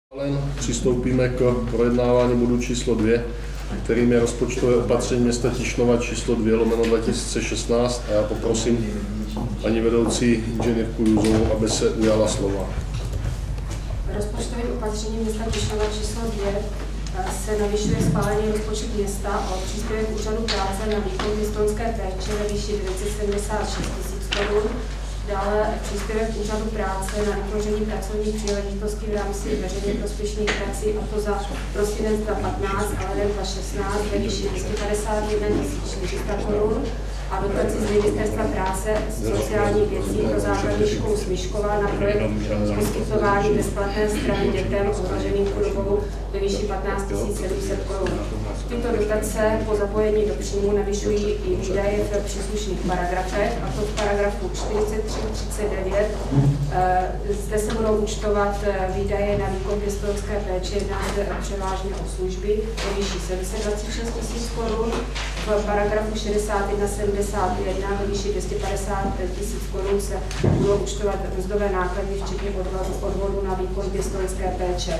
Přistoupíme k projednávání bodu číslo 2, kterým je rozpočtové opatření města Tišnova číslo 2/2016 a já poprosím paní vedoucí inženýrku Juzovou, aby se ujala slova. Rozpočtovým opatřením města Tišnova číslo 2 se navyšuje schválený rozpočet města o příspěvek úřadu práce na výkon pěstounské péče ve výši 976 000 korun. Dále příspěvek úřadu práce na vytvoření pracovních příležitostí v rámci veřejně prospěšných prací, a to za prosinec 2015 a leden 2016 ve výši 251 400 korun a dotaci z Ministerstva práce sociálních věcí pro základní školu Smíšková na projekt poskytování bezplatné stravy dětem ohroženým chudobou ve výši 15 700 korun. Tyto dotace po zapojení do příjmu navyšují i výdaje v příslušných paragrafech, a to v paragrafu 43-39. Zde se budou účtovat výdaje na výkon pěstounské péče, jedná se převážně o služby ve výši 726 000 korun. V paragrafu 61-71 ve výši 255 000 korun se budou účtovat mzdové náklady, včetně odvodu na výkon pěstounské péče.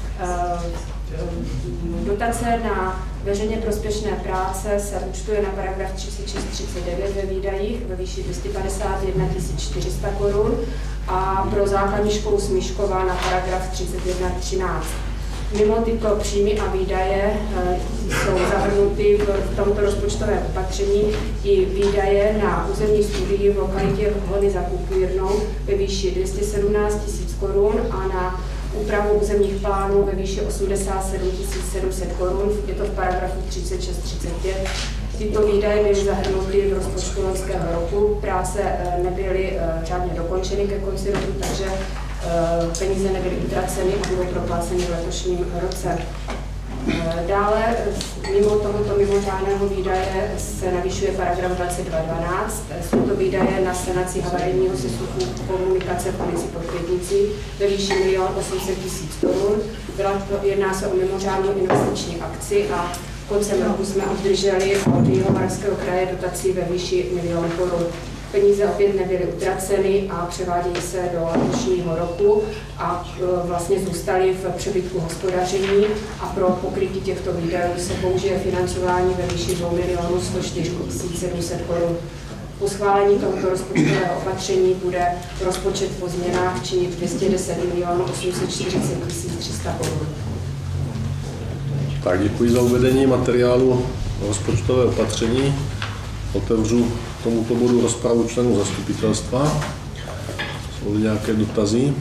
Dotace na veřejně prospěšné práce se účtuje na paragraf 36-39 ve výdajích ve výši 251 400 korun a pro základní školu Smíšková na paragraf 31-13. Mimo tyto příjmy a výdaje jsou zahrnuty v tomto rozpočtovém opatření i výdaje na územní studii v lokalitě Hony za Kupírnou ve výši 217 000 korun a na úpravu územních plánů ve výši 87 700 korun, je to v paragrafu 36-35. Tyto výdaje byly zahrnuty v rozpočtu loňského roku, práce nebyly řádně dokončeny ke konci roku, takže peníze nebyly utraceny a budou propláceny v letošním roce. Dále mimo tohoto mimořádného výdaje se navyšuje paragraf 22.12. Jsou to výdaje na sanaci havarijního sesuvu komunikace v ulici Pod Květnicí ve výši 1 800 000 korun. Jedná se o mimořádnou investiční akci a koncem roku jsme obdrželi od Jihomoravského kraje dotací ve výši 1 000 000 korun. Peníze opět nebyly utraceny a převádějí se do letošního roku a vlastně zůstaly v přebytku hospodaření a pro pokrytí těchto výdajů se použije financování ve výši 2 104 700 korun. Po schválení tohoto rozpočtového opatření bude rozpočet po změnách činit 210 840 300 korun. Tak děkuji za uvedení materiálu rozpočtové opatření. Otevřu tomuto bodu rozpravu členů zastupitelstva. Jsou nějaké dotazy?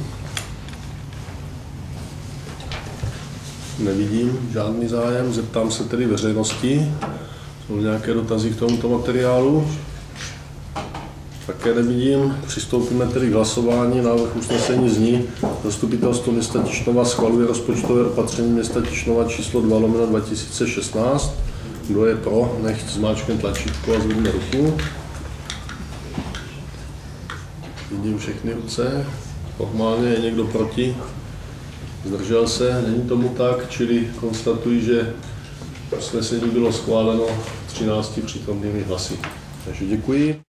Nevidím žádný zájem. Zeptám se tedy veřejnosti. Jsou nějaké dotazy k tomuto materiálu? Také nevidím. Přistoupíme tedy k hlasování. Návrh usnesení zní: Zastupitelstvo města Tišnova schvaluje rozpočtové opatření města Tišnova číslo 2/2016. Kdo je pro, nechť zmáčkne tlačítko a zvedne ruku. Vidím všechny ruce. Formálně je někdo proti? Zdržel se? Není tomu tak, čili konstatuji, že usnesení bylo schváleno 13 přítomnými hlasy. Takže děkuji.